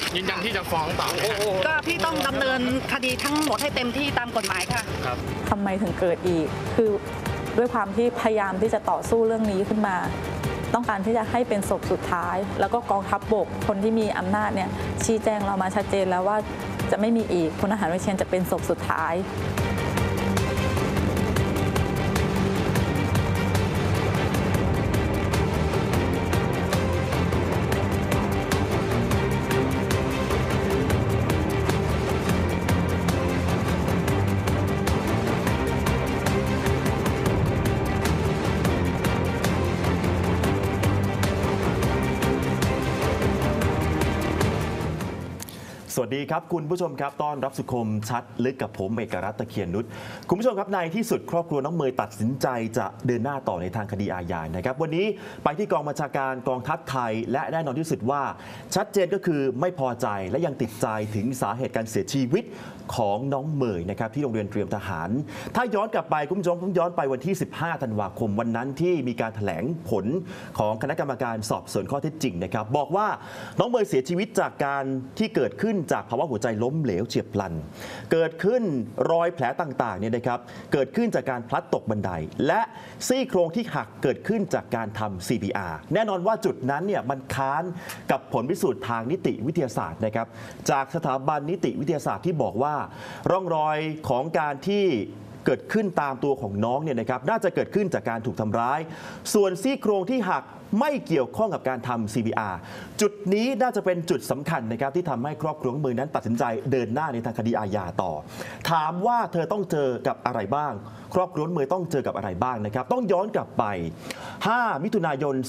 ยืนยันที่จะฟ้องต่อก็พี่ต้องดำเนินคดีทั้งหมดให้เต็มที่ตามกฎหมายค่ะครับทำไมถึงเกิดอีกคือด้วยความที่พยายามที่จะต่อสู้เรื่องนี้ขึ้นมาต้องการที่จะให้เป็นศพสุดท้ายแล้วก็กองทัพบกคนที่มีอำนาจเนี่ยชี้แจงเรามาชัดเจนแล้วว่าจะไม่มีอีกพลทหารวิเชียรจะเป็นศพสุดท้ายสวัสดีครับคุณผู้ชมครับต้อนรับสุคมชัดลึกกับผมเอกรัตน์ตะเคียนนุชคุณผู้ชมครับในที่สุดครอบครัวน้องเมย์ตัดสินใจจะเดินหน้าต่อในทางคดีอาญานะครับวันนี้ไปที่กองบัญชาการกองทัพไทยและแน่นอนที่สุดว่าชัดเจนก็คือไม่พอใจและยังติดใจถึงสาเหตุการเสียชีวิตของน้องเมย์นะครับที่โรงเรียนเตรียมทหารถ้าย้อนกลับไปคุณผู้ชมย้อนไปวันที่15ธันวาคมวันนั้นที่มีการแถลงผลของคณะกรรมการสอบสวนข้อเท็จจริงนะครับบอกว่าน้องเมย์เสียชีวิตจากการที่เกิดขึ้นจากภาวะหัวใจล้มเหลวเฉียบพลันเกิดขึ้นรอยแผลต่างๆเนี่ยนะครับเกิดขึ้นจากการพลัดตกบันไดและซี่โครงที่หักเกิดขึ้นจากการทำ CPR แน่นอนว่าจุดนั้นเนี่ยมันค้านกับผลพิสูจน์ทางนิติวิทยาศาสตร์นะครับจากสถาบันนิติวิทยาศาสตร์ที่บอกว่าร่องรอยของการที่เกิดขึ้นตามตัวของน้องเนี่ยนะครับน่าจะเกิดขึ้นจากการถูกทำร้ายส่วนซี่โครงที่หักไม่เกี่ยวข้องกับการทำ CPR จุดนี้น่าจะเป็นจุดสำคัญนะครับที่ทำให้ครอบครัวของเมย์นั้นตัดสินใจเดินหน้าในทางคดีอาญาต่อถามว่าเธอต้องเจอกับอะไรบ้างครอบครัวเมย์ต้องเจอกับอะไรบ้างนะครับต้องย้อนกลับไป5มิถุนายน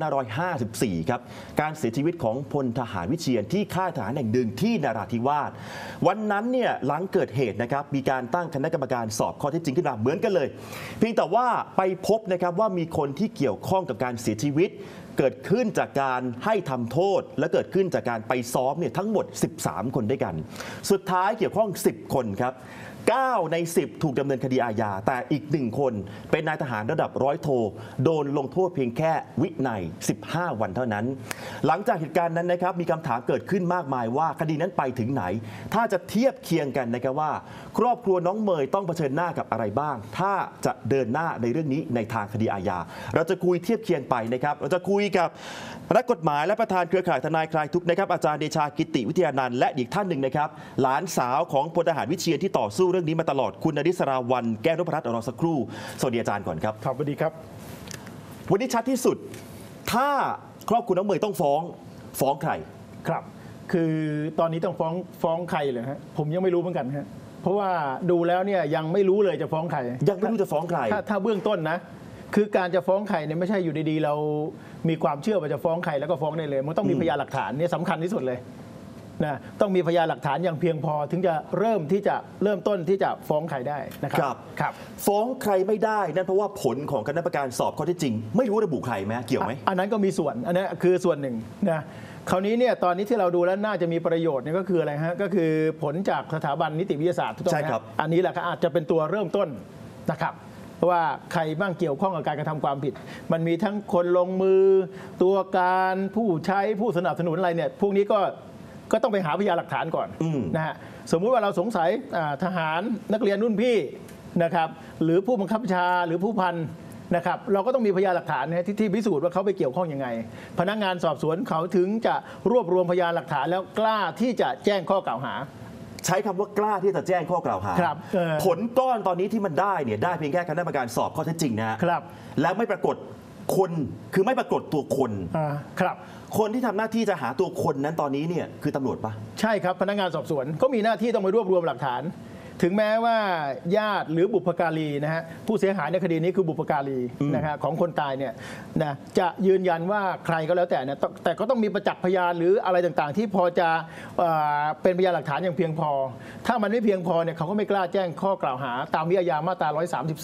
2554ครับการเสียชีวิตของพลทหารวิเชียรที่ค่ายทหารแห่งหนึ่งที่นราธิวาสวันนั้นเนี่ยหลังเกิดเหตุนะครับมีการตั้งคณะกรรมการสอบข้อเท็จจริงขึ้นมาเหมือนกันเลยเพียงแต่ว่าไปพบนะครับว่ามีคนที่เกี่ยวข้องกับการเสียชีวิตเกิดขึ้นจากการให้ทำโทษและเกิดขึ้นจากการไปซ้อมเนี่ยทั้งหมด13คนด้วยกันสุดท้ายเกี่ยวข้อง10คนครับ9 ใน 10 ถูกดำเนินคดีอาญาแต่อีก1คนเป็นนายทหารระดับร้อยโทโดนลงโทษเพียงแค่วินัย15 วันเท่านั้นหลังจากเหตุการณ์นั้นนะครับมีคำถามเกิดขึ้นมากมายว่าคดีนั้นไปถึงไหนถ้าจะเทียบเคียงกันนะครับว่าครอบครัวน้องเมย์ต้องเผชิญหน้ากับอะไรบ้างถ้าจะเดินหน้าในเรื่องนี้ในทางคดีอาญาเราจะคุยเทียบเคียงไปนะครับเราจะคุยกับนักกฎหมายและประธานเครือข่ายทนายคลายทุกข์นะครับอาจารย์เดชากิติวิทยานันท์และอีกท่านหนึ่งนะครับหลานสาวของพลทหารวิเชียรที่ต่อสู้เรื่องนี้มาตลอดคุณนริศราวัลย์แก้วนพรัตน์รอสักครู่สวัสดีอาจารย์ก่อนครับครับสวัสดีครับวันนี้ชัดที่สุดถ้าครอบครัวน้องเมย์ต้องฟ้องใครครับคือตอนนี้ต้องฟ้องใครเลยฮะผมยังไม่รู้เหมือนกันฮะเพราะว่าดูแล้วเนี่ยยังไม่รู้เลยจะฟ้องใครยังไม่รู้จะฟ้องใครถ้าเบื้องต้นนะคือการจะฟ้องใครเนี่ยไม่ใช่อยู่ดีๆเรามีความเชื่อว่าจะฟ้องใครแล้วก็ฟ้องได้เลยมันต้องมีพยานหลักฐานเนี่ยสำคัญที่สุดเลยนะต้องมีพยานหลักฐานอย่างเพียงพอถึงจะเริ่มต้นที่จะฟ้องใครได้นะครับครับฟ้องใครไม่ได้นั่นเพราะว่าผลของคณะกรรมการสอบข้อเท็จจริงไม่รู้ระบุใครไหมเกี่ยวไหมอันนั้นก็มีส่วนอันนั้นคือส่วนหนึ่งนะคราวนี้เนี่ยตอนนี้ที่เราดูแล้วน่าจะมีประโยชน์เนี่ยก็คืออะไรฮะก็คือผลจากสถาบันนิติวิทยาศาสตร์ถูกต้องไหมครับอันนี้แหละอาจจะเป็นตัวเริ่มต้นนะครับว่าใครบ้างเกี่ยวข้องกับการกระทำความผิดมันมีทั้งคนลงมือตัวการผู้ใช้ผู้สนับสนุนอะไรเนี่ยพวกนี้ก็ต้องไปหาพยานหลักฐานก่อนนะฮะสมมุติว่าเราสงสัยทหารนักเรียนรุ่นพี่นะครับหรือผู้บังคับบัญชาหรือผู้พันนะครับเราก็ต้องมีพยานหลักฐานที่พิสูจน์ว่าเขาไปเกี่ยวข้องยังไงพนักงานสอบสวนเขาถึงจะรวบรวมพยานหลักฐานแล้วกล้าที่จะแจ้งข้อกล่าวหาใช้คำว่ากล้าที่จะแจ้งข้อกล่าวหาผลก้อนตอนนี้ที่มันได้เนี่ยได้เพียงแค่คณะกรรมการสอบข้อเท็จจริงนะครับแล้วไม่ปรากฏคนคือไม่ปรากฏตัวคนครับคนที่ทำหน้าที่จะหาตัวคนนั้นตอนนี้เนี่ยคือตำรวจปะใช่ครับพนักงานสอบสวนก็มีหน้าที่ต้องไปรวบรวมหลักฐานถึงแม้ว่าญาติหรือบุพการีนะฮะผู้เสียหายในคดีนี้คือบุพการีนะฮะของคนตายเนี่ยนะจะยืนยันว่าใครก็แล้วแต่เนี่ยแต่ก็ต้องมีประจักษ์พยานหรืออะไรต่างๆที่พอจะเป็นพยานหลักฐานอย่างเพียงพอถ้ามันไม่เพียงพอเนี่ยเขาก็ไม่กล้าแจ้งข้อกล่าวหาตามวิทยามาตรา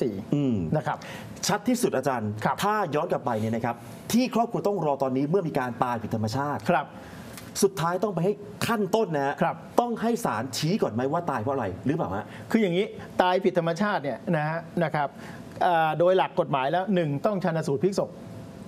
134นะครับชัดที่สุดอาจารย์ถ้าย้อนกลับไปเนี่ยนะครับที่ครอบครัวต้องรอตอนนี้เมื่อมีการตายผิดธรรมชาติครับสุดท้ายต้องไปให้ขั้นต้นนะครับต้องให้ศาลชี้ก่อนไหมว่าตายเพราะอะไรหรือเปล่าฮะคืออย่างนี้ตายผิดธรรมชาติเนี่ยนะครับโดยหลักกฎหมายแล้ว1ต้องชันสูตรพลิกศพ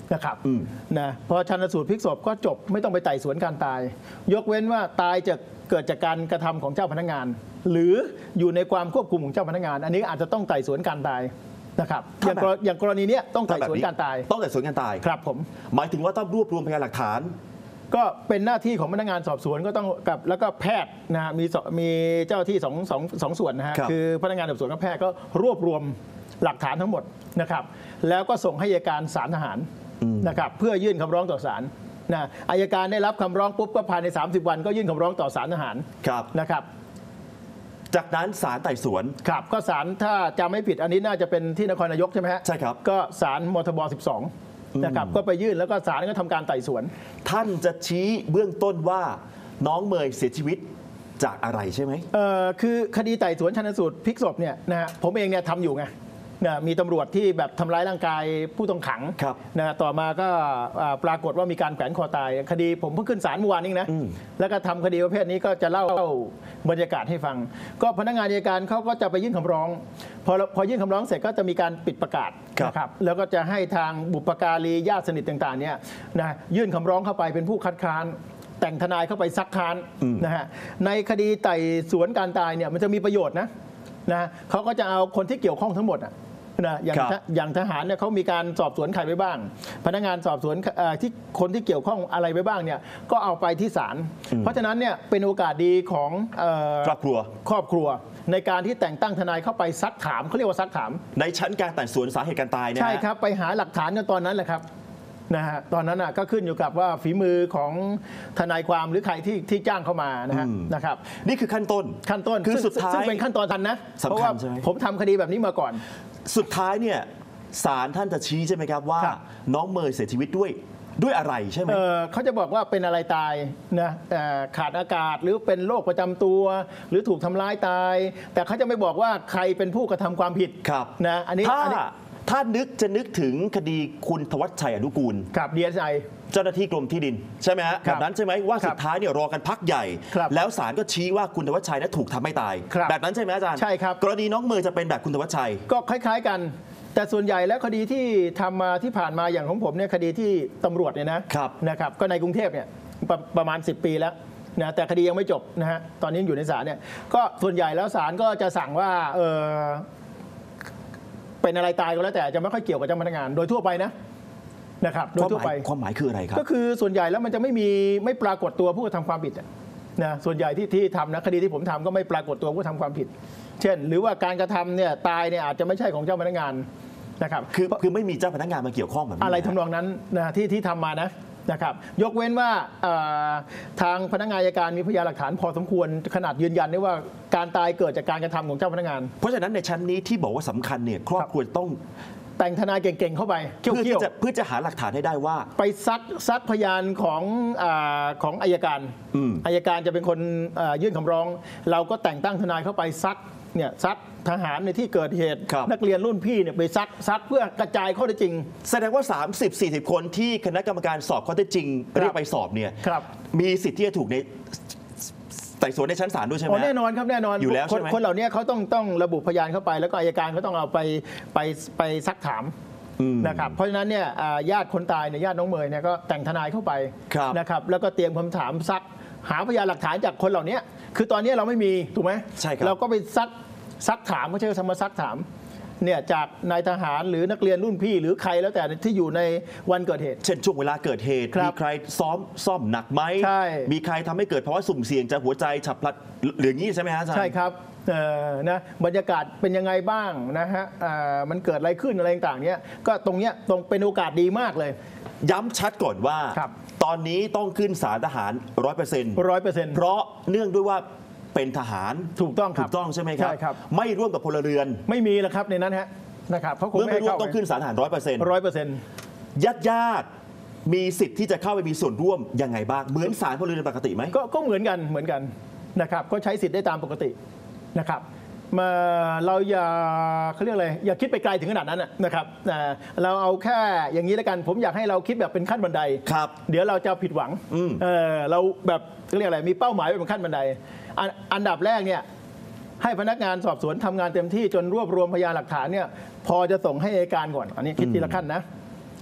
นะครับนะพอชันสูตรพลิกศพก็จบไม่ต้องไปไต่สวนการตาย ยกเว้นว่าตายจะเกิดจากการกระทำของเจ้าพนักงาน หรืออยู่ในความควบคุมของเจ้าพนักงาน อันนี้อาจจะต้องไต่สวนการตายนะครับอย่างกรณีนี้ต้องไต่สวนการตายต้องไต่สวนการตายครับผมหมายถึงว่าต้องรวบรวมพยานหลักฐานก็เป็นหน้าที่ของพนักงานสอบสวนก็ต้องกับแล้วก็แพทย์นะฮะมีเจ้าที่สองส่วนนะฮะคือพนักงานสอบสวนกับแพทย์ก็รวบรวมหลักฐานทั้งหมดนะครับแล้วก็ส่งให้อัยการศาลทหารนะครับเพื่อยื่นคำร้องต่อศาลนะอัยการได้รับคำร้องปุ๊บก็ภายใน30 วันก็ยื่นคำร้องต่อศาลทหารนะครับจากนั้นศาลไต่สวนครับก็ศาลถ้าจำไม่ผิดอันนี้น่าจะเป็นที่นครนายกใช่ไหมฮะใช่ครับก็ศาลมทบ12นะครับก็ไปยื่นแล้วก็ศาลก็ทำการไต่สวนท่านจะชี้เบื้องต้นว่าน้องเมยเสียชีวิตจากอะไรใช่ไหมคือคดีไต่สวนชันสูตรพลิกศพเนี่ยนะฮะผมเองเนี่ยทำอยู่ไงนะมีตำรวจที่แบบทำร้ายร่างกายผู้ต้องขังนะต่อมาก็ปรากฏว่ามีการแขวนคอตายคดีผมเพิ่งขึ้นศาลเมื่อวานนี้นะแล้วก็ทำคดีประเภทนี้ก็จะเล่าบรรยากาศให้ฟังก็พนักงานอัยการเขาก็จะไปยื่นคำร้องพอยื่นคำร้องเสร็จก็จะมีการปิดประกาศนะครับแล้วก็จะให้ทางบุปการีญาติสนิทต่างๆเนี่ยนะยื่นคำร้องเข้าไปเป็นผู้คัดค้านแต่งทนายเข้าไปซักค้านนะฮะในคดีไต่สวนการตายเนี่ยมันจะมีประโยชน์นะเขาก็จะเอาคนที่เกี่ยวข้องทั้งหมดนะอย่างทหารเนี่ยเขามีการสอบสวนใครไว้บ้างพนักงานสอบสวนที่คนที่เกี่ยวข้องอะไรไว้บ้างเนี่ยก็เอาไปที่ศาลเพราะฉะนั้นเนี่ยเป็นโอกาสดีของครอบครัวในการที่แต่งตั้งทนายเข้าไปซักถามเขาเรียกว่าซักถามในชั้นการไต่สวนสาเหตุการตายเนี่ยใช่ครับไปหาหลักฐานกันตอนนั้นแหละครับนะฮะตอนนั้นก็ขึ้นอยู่กับว่าฝีมือของทนายความหรือใครที่จ้างเข้ามานะครับนี่คือขั้นต้นคือสุดท้ายซึ่งเป็นขั้นตอนทันนะเพราะว่าผมทำคดีแบบนี้มาก่อนสุดท้ายเนี่ยศาลท่านจะชี้ใช่ไหมครับว่าน้องเมยเสียชีวิตด้วยอะไรใช่ไหมเขาจะบอกว่าเป็นอะไรตายนะขาดอากาศหรือเป็นโรคประจำตัวหรือถูกทำร้ายตายแต่เขาจะไม่บอกว่าใครเป็นผู้กระทำความผิดนะอันนี้ถ้านึกถึงคดีคุณธวัชชัยอนุกูลครับDSI เจ้าหน้าที่กรมที่ดินใช่ไหมฮะแบบนั้นใช่ไหมว่าสุดท้ายเนี่ยรอกันพักใหญ่แล้วศาลก็ชี้ว่าคุณธวัชชัยนั้นถูกทำให้ตายแบบนั้นใช่ไหมอาจารย์ใช่ครับกรณีน้องเมยจะเป็นแบบคุณธวัชชัยก็คล้ายๆกันแต่ส่วนใหญ่แล้วคดีที่ทำมาที่ผ่านมาอย่างของผมเนี่ยคดีที่ตำรวจเนี่ยนะครับก็ในกรุงเทพเนี่ยประมาณ10 ปีแล้วนะแต่คดียังไม่จบนะฮะตอนนี้อยู่ในศาลเนี่ยก็ส่วนใหญ่แล้วศาลก็จะสั่งว่าเป็นอะไรตายก็แล้วแต่จะไม่ค่อยเกี่ยวกับเจ้าพนักงานโดยทั่วไปนะครับโดยทั่วไปความหมายคืออะไรครับก็คือส่วนใหญ่แล้วมันจะไม่ปรากฏตัวผู้กระทำความผิดนะส่วนใหญ่ที่ทำนะคดีที่ผมทำก็ไม่ปรากฏตัวผู้กระทำความผิดเช่นหรือว่าการกระทำเนี่ยตายเนี่ยอาจจะไม่ใช่ของเจ้าพนักงานนะครับคือไม่มีเจ้าพนักงานมาเกี่ยวข้องแบบนี้อะไรทำนองนั้นนะที่ทำมานะครับยกเว้นว่าทางพนักงานอัยการมีพยานหลักฐานพอสมควรขนาดยืนยันได้ว่าการตายเกิดจากการกระทำของเจ้าพนักงานเพราะฉะนั้นในชั้นนี้ที่บอกว่าสำคัญเนี่ยครอบครัวต้องแต่งทนายเก่งๆเข้าไปเพื่อจะหาหลักฐานให้ได้ว่าไปซักพยานของอัยการจะเป็นคนยื่นคำร้องเราก็แต่งตั้งทนายเข้าไปซักทหารในที่เกิดเหตุนักเรียนรุ่นพี่เนี่ยไปซักเพื่อกระจายข้อเท็จจริงแสดงว่า 30-40 คนที่คณะกรรมการสอบข้อเท็จจริงเรียกไปสอบเนี่ยมีสิทธิ์ที่จะถูกในไต่สวนในชั้นศาลด้วยใช่ไหมแน่นอนครับแน่นอนอยู่แล้วใช่ไหมคนเหล่านี้เขาต้องระบุพยานเข้าไปแล้วก็อัยการเขาต้องเอาไปซักถามนะครับเพราะฉะนั้นเนี่ยญาติคนตายเนี่ยญาติน้องเมยเนี่ยก็แต่งทนายเข้าไปนะครับแล้วก็เตรียมคำถามซักหาพยานหลักฐานจากคนเหล่านี้คือตอนนี้เราไม่มีถูกไหมใช่ครับเราก็ไปซักถามเขาใช้คำว่าซักถามเนี่ยจากนายทหารหรือนักเรียนรุ่นพี่หรือใครแล้วแต่ที่อยู่ในวันเกิดเหตุเช่นช่วงเวลาเกิดเหตุมีใครซ่อมหนักไหมมีใครทำให้เกิดภาวะสุ่มเสี่ยงจะหัวใจฉับพลันหรืออย่างนี้ใช่ไหมฮะอาจารย์ใช่ครับนะบรรยากาศเป็นยังไงบ้างนะฮะมันเกิดอะไรขึ้นอะไรต่างๆเนี้ยก็ตรงเป็นโอกาสดีมากเลยย้ำชัดก่อนว่าตอนนี้ต้องขึ้นศาลทหาร 100%เพราะเนื่องด้วยว่าเป็นทหารถูกต้องใช่ไหมครับไม่ร่วมกับพลเรือนไม่มีแล้วครับในนั้นฮะนะครับเขาคงไม่ร่วมต้องขึ้นศาลทหาร 100%ญาติมีสิทธิ์ที่จะเข้าไปมีส่วนร่วมยังไงบ้างเหมือนศาลพลเรือนปกติไหมก็เหมือนกันนะครับก็ใช้สิทธิ์ได้ตามปกตินะครับเราเขาเรียกอะไรอย่าคิดไปไกลถึงขนาดนั้นนะครับเราเอาแค่อย่างนี้แล้วกันผมอยากให้เราคิดแบบเป็นขั้นบันไดเดี๋ยวเราจะผิดหวังเราแบบเรียกอะไรมีเป้าหมายเป็นขั้นบันไดอันดับแรกเนี่ยให้พนักงานสอบสวนทำงานเต็มที่จนรวบรวมพยานหลักฐานเนี่ยพอจะส่งให้อัยการก่อนอันนี้คิดทีละขั้นนะ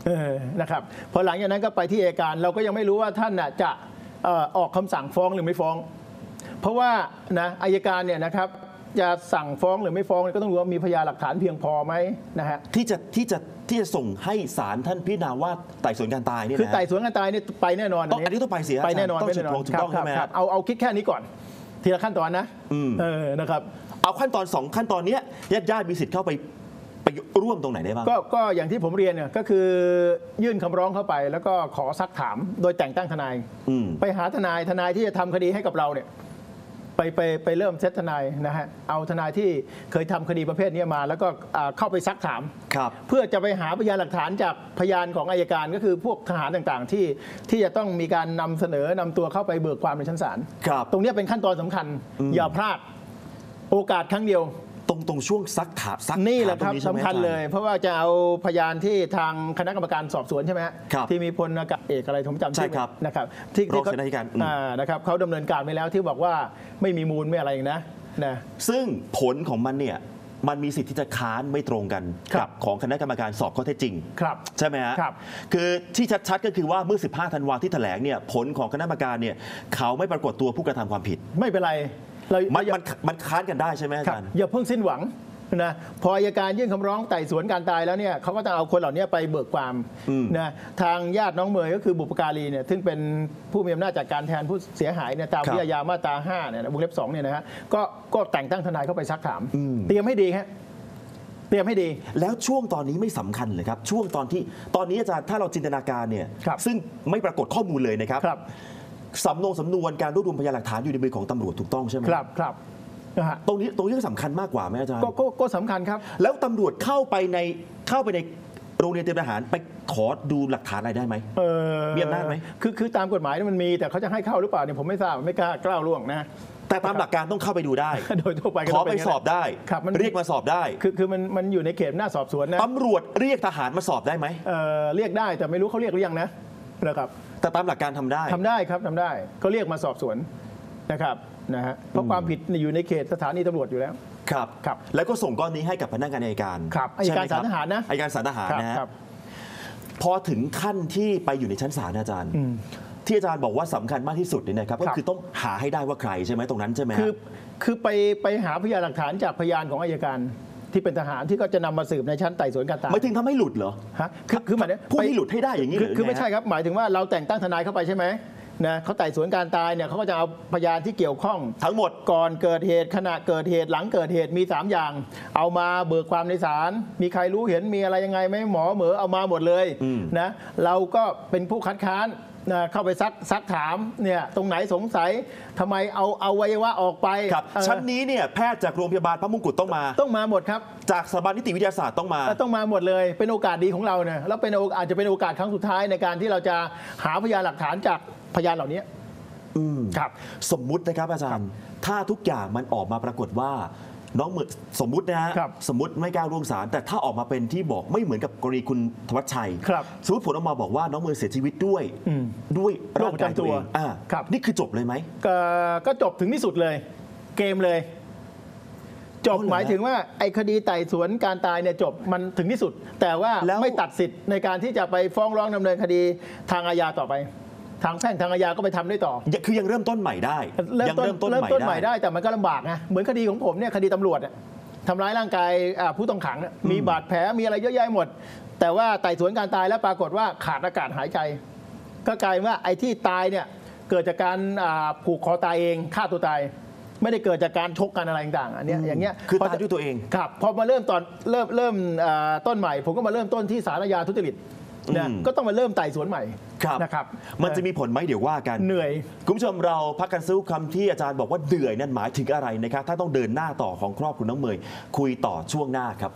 นะครับพอหลังจากนั้นก็ไปที่อัยการเราก็ยังไม่รู้ว่าท่านจะออกคำสั่งฟ้องหรือไม่ฟ้อง เพราะว่านะอัยการเนี่ยนะครับจะสั่งฟ้องหรือไม่ฟ้องก็ต้องรู้ว่ามีพยานหลักฐานเพียงพอไหมนะฮะที่จะส่งให้ศาลท่านพิจารณาว่าไต่สวนการตายเนี่ยคือไต่สวนการตายเนี่ยไปแน่นอนอันนี้ต้องไปเสียไปแน่นอนต้องถูกต้องใช่ไหมครับเอาคิดแค่นี้ก่อนทีละขั้นตอนนะนะครับเอาขั้นตอน2ขั้นตอนนี้ญาติมีสิทธิ์เข้าไปร่วมตรงไหนได้บ้างก็อย่างที่ผมเรียนเนี่ยก็คือยื่นคำร้องเข้าไปแล้วก็ขอซักถามโดยแต่งตั้งทนายไปหาทนายที่จะทำคดีให้กับเราเนี่ยไปเริ่มเซตทนายนะฮะเอาทนายที่เคยทำคดีประเภทนี้มาแล้วก็เข้าไปซักถามเพื่อจะไปหาพยานหลักฐานจากพยานของอัยการก็คือพวกทหารต่างๆที่จะต้องมีการนำเสนอนำตัวเข้าไปเบิกความในชั้นศาลตรงนี้เป็นขั้นตอนสำคัญอย่าพลาดโอกาสครั้งเดียวตรงช่วงซักถามนี่แหละครับสำคัญเลยเพราะว่าจะเอาพยานที่ทางคณะกรรมการสอบสวนใช่ไหมที่มีพลอากาศเอกอะไรผมจำชื่อนะครับที่เขานะครับเขาดำเนินการไปแล้วที่บอกว่าไม่มีมูลไม่อะไรนะซึ่งผลของมันเนี่ยมันมีสิทธิ์ที่จะค้านไม่ตรงกันกับของคณะกรรมการสอบข้อเท็จจริงใช่ไหมฮะคือที่ชัดๆก็คือว่าเมื่อ15 ธันวาคมที่แถลงเนี่ยผลของคณะกรรมการเนี่ยเขาไม่ปรากฏตัวผู้กระทำความผิดไม่เป็นไรมันค้านกันได้ใช่ไหมอาจารย์อย่าเพิ่งสิ้นหวังนะพออัยการยื่นคำร้องไต่สวนการตายแล้วเนี่ยเขาก็จะเอาคนเหล่านี้ไปเบิกความนะทางญาติน้องเมยก็คือบุพการีเนี่ยซึ่งเป็นผู้มีอำนาจจัดการแทนผู้เสียหายเนี่ยตามวิทยามาตรา5เนี่ยวงเล็บ2เนี่ยนะฮะก็แต่งตั้งทนายเข้าไปซักถามเตรียมให้ดีฮะเตรียมให้ดีแล้วช่วงตอนนี้ไม่สำคัญเลยครับช่วงตอนนี้อาจารย์ถ้าเราจินตนาการเนี่ยซึ่งไม่ปรากฏข้อมูลเลยนะครับสำนวนการรวบรวมพยานหลักฐานอยู่ในมือของตำรวจถูกต้องใช่ไหมครับตรงนี้ก็สำคัญมากกว่าไหมอาจารย์ก็สำคัญครับแล้วตำรวจเข้าไปในโรงเรียนเตรียมทหารไปขอดูหลักฐานอะไรได้ไหมมีอำนาจไหมคือตามกฎหมายมันมีแต่เขาจะให้เข้าหรือเปล่าเนี่ยผมไม่ทราบไม่กล้าล่วงนะแต่ตามหลักการต้องเข้าไปดูได้โดยทั่วไปขอไปสอบได้เรียกมาสอบได้คือมันอยู่ในเขตหน้าสอบสวนนะตำรวจเรียกทหารมาสอบได้ไหมเรียกได้แต่ไม่รู้เขาเรียกหรือยังนะครับแต่ตามหลักการทำได้ครับทำได้ก็เรียกมาสอบสวนนะครับนะฮะเพราะความผิดอยู่ในเขตสถานีตำรวจอยู่แล้วครับแล้วก็ส่งก้อนนี้ให้กับพนักงานอัยการอัยการศาลทหารนะอัยการศาลทหารนะพอถึงขั้นที่ไปอยู่ในชั้นศาลอาจารย์ที่อาจารย์บอกว่าสำคัญมากที่สุดเนี่ยนะครับก็คือต้องหาให้ได้ว่าใครใช่ไหมตรงนั้นใช่ไหมคือไปหาพยานหลักฐานจากพยานของอัยการที่เป็นทหารที่ก็จะนำมาสืบในชั้นไต่สวนการตายหมายถึงทำให้หลุดเหรอคือหมายถึงผู้ที่หลุดให้ได้อย่างนี้คือไม่ใช่ครับหมายถึงว่าเราแต่งตั้งทนายเข้าไปใช่ไหมนะเขาไต่สวนการตายเนี่ยเขาก็จะเอาพยานที่เกี่ยวข้องทั้งหมดก่อนเกิดเหตุขณะเกิดเหตุหลังเกิดเหตุมี3อย่างเอามาเบิกความในศาลมีใครรู้เห็นมีอะไรยังไงไหมหมอเหมอเอามาหมดเลยนะเราก็เป็นผู้คัดค้านเข้าไปซักถามเนี่ยตรงไหนสงสัยทำไมเอาอวัยวะออกไปชั้นนี้เนี่ยแพทย์จากโรงพยาบาลพระมงกุฎต้องมาหมดครับจากสถาบันนิติวิทยาศาสตร์ต้องมาหมดเลยเป็นโอกาสดีของเราเนี่ยแล้วอาจจะเป็นโอกาสครั้งสุดท้ายในการที่เราจะหาพยานหลักฐานจากพยานเหล่านี้ครับสมมุตินะครับอาจารย์ถ้าทุกอย่างมันออกมาปรากฏว่าน้องเหมือนสมมุตินะฮะสมมุติไม่กล้าร่วมศาลแต่ถ้าออกมาเป็นที่บอกไม่เหมือนกับกรณีคุณธวัชชัยสมมติผลออกมาบอกว่าน้องเมย์เสียชีวิตด้วยร่างกายตัวเองนี่คือจบเลยไหมก็จบถึงที่สุดเลยเกมเลยจบหมายถึงว่าไอ้คดีไต่สวนการตายเนี่ยจบมันถึงที่สุดแต่ว่าไม่ตัดสิทธิ์ในการที่จะไปฟ้องร้องดำเนินคดีทางอาญาต่อไปทางแพ่งทางอาญาก็ไปทำได้ต่อคือยังเริ่มต้นใหม่ได้ยังเริ่มต้นใหม่ได้แต่มันก็ลำบากนะเหมือนคดีของผมเนี่ยคดีตำรวจทำร้ายร่างกายผู้ต้องขังมีบาดแผลมีอะไรเยอะแยะหมดแต่ว่าไต่สวนการตายแล้วปรากฏว่าขาดอากาศหายใจก็กลายว่าไอ้ที่ตายเนี่ยเกิดจากการผูกคอตายเองฆ่าตัวตายไม่ได้เกิดจากการชกกันอะไรต่างๆอันนี้อย่างเงี้ยคือตายด้วยตัวเองครับพอมาเริ่มต้นใหม่ผมก็มาเริ่มต้นที่ศาลอาญาทุจริตก็ต้องมาเริ่มไต่สวนใหม่นะครับมันจะมีผลไหมเดี๋ยวว่ากันเหนื่อยคุณผู้ชมเราพักกันสู้คำที่อาจารย์บอกว่าเหนื่อยนั่นหมายถึงอะไรนะครับถ้าต้องเดินหน้าต่อของครอบครัวน้องเมย์คุยต่อช่วงหน้าครับ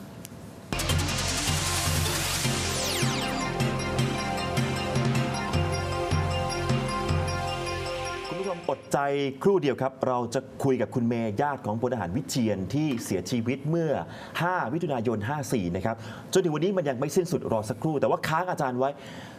อดใจครู่เดียวครับเราจะคุยกับคุณเมย์ญาติของพลทหารวิเชียรที่เสียชีวิตเมื่อ5 มิถุนายน 54นะครับจนถึงวันนี้มันยังไม่สิ้นสุดรอสักครู่แต่ว่าค้างอาจารย์ไว้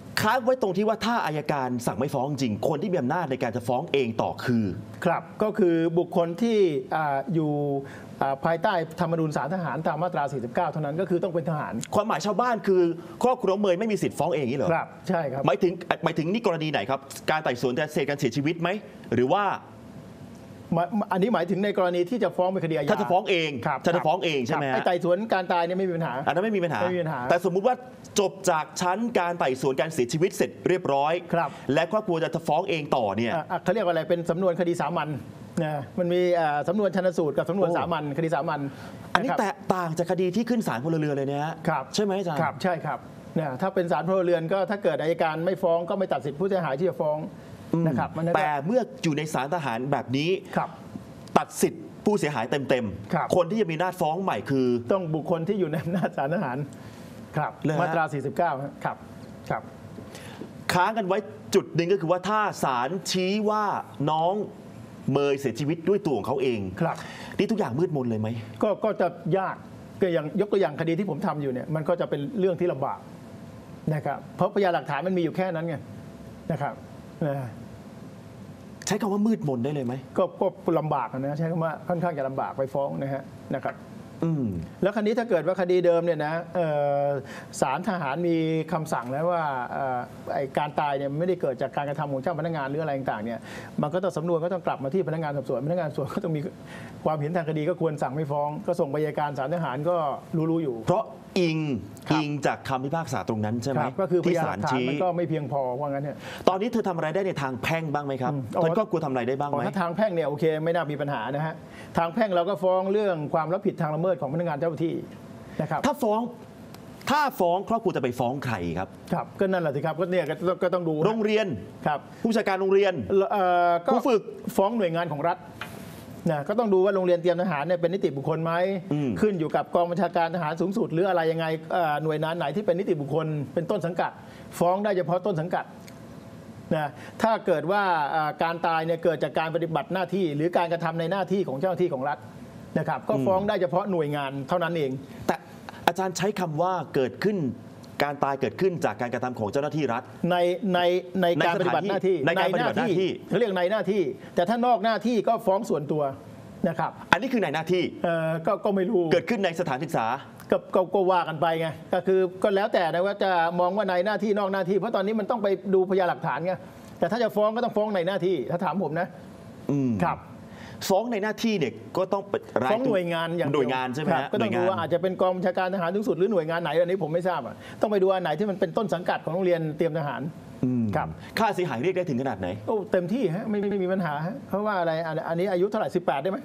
ค้างไว้ตรงที่ว่าถ้าอัยการสั่งไม่ฟ้องจริงคนที่มีอำนาจในการจะฟ้องเองต่อคือครับก็คือบุคคลที่อยู่ภายใต้ธรรมนูญศาลทหารตามมาตรา 49 เท่านั้นก็คือต้องเป็นทหารความหมายชาวบ้านคือครอบครัวเมยไม่มีสิทธิ์ฟ้องเองนี่เหรอครับใช่ครับหมายถึงนี่กรณีไหนครับการไต่สวนเศษการเสียชีวิตไหมหรือว่าอันนี้หมายถึงในกรณีที่จะฟ้องเป็นคดีอาญาถ้าจะฟ้องเองครับถ้าจะฟ้องเองใช่ไหมครับฮะไอ้ไต่สวนการตายเนี่ยไม่มีปัญหาอันนั้นไม่มีปัญหาไม่มีปัญหาแต่สมมุติว่าจบจากชั้นการไต่สวนการเสียชีวิตเสร็จเรียบร้อยครับและครอบครัวจะฟ้องเองต่อเนี่ยเขาเรียกว่าอะไรเป็นสำนวนคดีสามัญนะมันมีสำนวนชันสูตรกับสำนวนโอ้สามัญคดีสามัญอันนี้ะครับแตกต่างจากคดีที่ขึ้นศาลพลเรือนเลยนะฮะครับใช่ไหมอาจารย์ครับใช่ครับเนี่ยถ้าเป็นศาลพลเรือนก็ถ้าเกิดอัยการไม่ฟ้องก็ไม่ตัดสิทธิผู้เสียหายที่จะฟ้องนะครับมันก็แต่เมื่ออยู่ในศาลทหารแบบนี้ครับตัดสิทธิ์ผู้เสียหายเต็มครับคนที่จะมีหน้าจฟ้องใหม่คือต้องบุคคลที่อยู่ในอำนาจศาลทหารครับเลยฮะมาตรา 49 ครับครับค้างกันไว้จุดหนึ่งก็คือว่าถ้าศาลชี้ว่าน้องเมยเสียชีวิตด้วยตัวของเขาเองครับนี่ทุกอย่างมืดมนเลยไหมก็จะยากก็อย่างยกตัวอย่างคดีที่ผมทำอยู่เนี่ยมันก็จะเป็นเรื่องที่ลำบากนะครับเพราะพยานหลักฐานมันมีอยู่แค่นั้นไงนะครับนะใช้คำว่ามืดมนได้เลยไหมก็ลำบากนะใช้คำว่าค่อนข้างจะลำบากไปฟ้องนะครับอืมแล้วคดีถ้าเกิดว่าคดีเดิมเนี่ยนะศาลทหารมีคำสั่งแล้วว่าไอ้การตายเนี่ยไม่ได้เกิดจากการกระทำของเจ้าพนักงานหรืออะไรต่างๆเนี่ยมันก็ต้องสำนวนก็ต้องกลับมาที่พนักงานสอบสวนพนักงานสอบสวนก็ต้องมีความเห็นทางคดีก็ควรสั่งไม่ฟ้อง ก็ส่งไปอัยการศาลทหารก็รู้อยู่เพราะอิงครับอิงจากคำพิพากษาตรงนั้นใช่ไหมครับก็คือพที่ยานหศาลัลกฐานชี้มันก็ไม่เพียงพอว่างั้นเนี่ยตอนนี้เธอทำอะไรได้ในทางแพ่งบ้างไหมครับเอาท่านครอบครัวทำอะไรได้บ้างไหมถ้าทางแพ่งเนี่ยโอเคไม่น่ามีปัญหานะฮะทางแพ่งเราก็ฟ้องเรื่องความรับผิดทางละเมิดของพนักงานเจ้าหน้าที่นะครับถ้าฟ้องครอบครัวจะไปฟ้องใครครับครับก็นั่นแหละสิครับก็เนี่ยก็ต้องดูนะโรงเรียนครับผู้จัดการโรงเรียนก็ผู้ฝึกฟ้องหน่วยงานของรัฐนะก็ต้องดูว่าโรงเรียนเตรียมทหารเนี่ยเป็นนิติบุคคลไหมขึ้นอยู่กับกองบัญชาการทหารสูงสุดหรืออะไรยังไงหน่วยงานไหนที่เป็นนิติบุคคลเป็นต้นสังกัด ฟ้องได้เฉพาะต้นสังกัดนะถ้าเกิดว่าการตายเนี่ยเกิดจากการปฏิบัติหน้าที่ หรือการกระทำในหน้าที่ของเจ้าหน้าที่ของรัฐนะครับก็ฟ้องได้เฉพาะหน่วยงานเท่านั้นเองแต่อาจารย์ใช้คำว่าเกิดขึ้นการตายเกิดขึ้นจากการกระทำของเจ้าหน้าที่รัฐในการปฏิบัติหน้าที่ในการปฏิบัติหน้าที่เขาเรียกในหน้าที่ แต่ถ้านอกหน้าที่ก็ฟ้องส่วนตัวนะครับอันนี้คือในหน้าที่ก็ไม่รู้เกิดขึ้นในสถานศึกษาก็ว่ากันไปไงก็คือก็แล้วแต่นะว่าจะมองว่าในหน้าที่นอกหน้าที่เพราะตอนนี้มันต้องไปดูพยานหลักฐานไงแต่ถ้าจะฟ้องก็ต้องฟ้องในหน้าที่ถ้าถามผมนะครับฟ้องในหน้าที่เนี่ยก็ต้องเป็นรายฟ้องหน่วยงานอย่างหน่วยงานใช่ไหมครับฮะก็ต้องดูว่าอาจจะเป็นกองบัญชาการทหารสูงสุดหรือหน่วยงานไหนอันนี้ผมไม่ทราบอ่ะต้องไปดูอันไหนที่มันเป็นต้นสังกัดของโรงเรียนเตรียมทหารครับค่าเสียหายเรียกได้ถึงขนาดไหนโอ้เต็มที่ฮะไม่มีปัญหาฮะเพราะว่าอะไรอันนี้อายุเท่าไหร่18ได้ไหม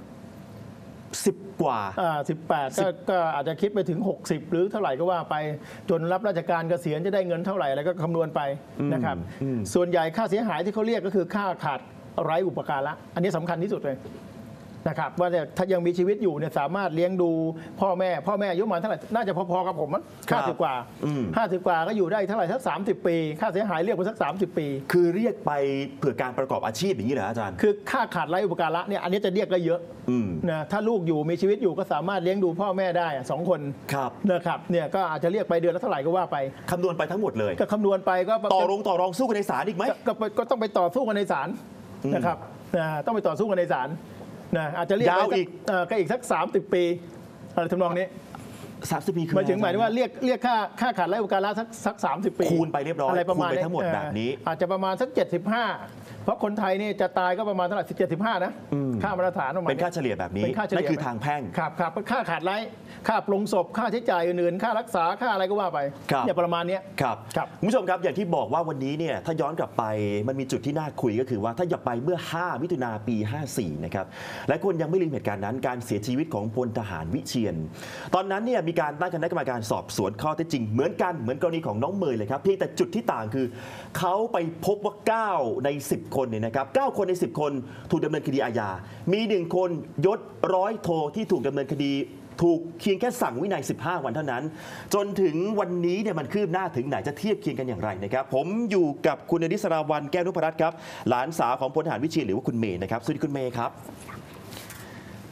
10 กว่า 18ก็อาจจะคิดไปถึง 60 หรือเท่าไหร่ก็ว่าไปจนรับราชการเกษียณจะได้เงินเท่าไหร่อะไรก็คำนวณไปนะครับส่วนใหญ่ค่าเสียหายที่เขาเรียกก็คือค่าขาดไร้อุปการะอันนี้สำคัญที่สุดเลยนะครับว่าเนี่ยถ้ายังมีชีวิตอยู่เนี่ยสามารถเลี้ยงดูพ่อแม่อายุประมาณเท่าไหร่น่าจะพอๆกับผมมั้งครับ 50 กว่า 50 กว่าก็อยู่ได้เท่าไหร่สัก30 ปี ค่าเสียหายเรียกไปสัก30 ปีคือเรียกไปเผื่อการประกอบอาชีพอย่างนี้เหรออาจารย์คือค่าขาดไร้อุปการะเนี่ยอันนี้จะเรียกได้เยอะนะถ้าลูกอยู่มีชีวิตอยู่ก็สามารถเลี้ยงดูพ่อแม่ได้สองคนครับนะครับเนี่ยก็อาจจะเรียกไปเดือนละเท่าไหร่ก็ว่าไปคำนวณไปทั้งหมดเลยก็คำนวณไปก็ต่อรองสู้กันในศาลอีกไหมก็ต้องไปต่อสู้กันในศาลนะครับต้องไปต่อสู้กันในศาลนะอาจจะเรียกยาวอีกก็อีกสัก30 ปีอะไรทำนองนี้ 30 ปีคือหมายถึงว่าเรียกค่าขาดไร้อุปการะสัก30 ปีคูณไปเรียบร้อยอะไรประมาณคูณไปทั้งหมดแบบนี้อาจจะประมาณสัก75เพราะคนไทยนี่จะตายก็ประมาณเท่าไหร่75นะค่ามาตรฐานประมาณเป็นค่าเฉลี่ยแบบนี้เป็นค่าเฉลี่ยนั่นคือทางแพ่งครับค่าขาดไร้ค่าปลงศพค่าใช้จ่ายอื่นๆค่ารักษาค่าอะไรก็ว่าไปครับเนี่ยประมาณเนี้ยครับครับคุณผู้ชมครับอย่างที่บอกว่าวันนี้เนี่ยถ้าย้อนกลับไปมันมีจุดที่น่าคุยก็คือว่าถ้าอย่าไปเมื่อ 5 มิถุนาปี 54 นะครับหลายคนยังไม่ลืมเหตุการณ์นั้นการเสียชีวิตของพลทหารวิเชียรตอนนั้นเนี่ยมีการตั้งคณะกรรมการสอบสวนข้อเท็จจริงเหมือนกรณีของน้องเมยเลยครับเพียงแต่จุดที่ต่างคือเขาไปพบว่า 9 ใน 10 คนเนี่ยนะครับ9 คนใน 10 คนถูกดำเนินคดีอาญามี 1 คนยศร้อยโทที่ถูกดำเนินคดีถูกเพียงแค่สั่งวินัย 15 วันเท่านั้นจนถึงวันนี้เนี่ยมันคืบหน้าถึงไหนจะเทียบเคียงกันอย่างไรนะครับผมอยู่กับคุณอดิศราวัลย์แก้วนพรัตน์ครับหลานสาวของพลทหารวิเชียรหรือว่าคุณเมย์นะครับสวัสดีคุณเมย์ครับ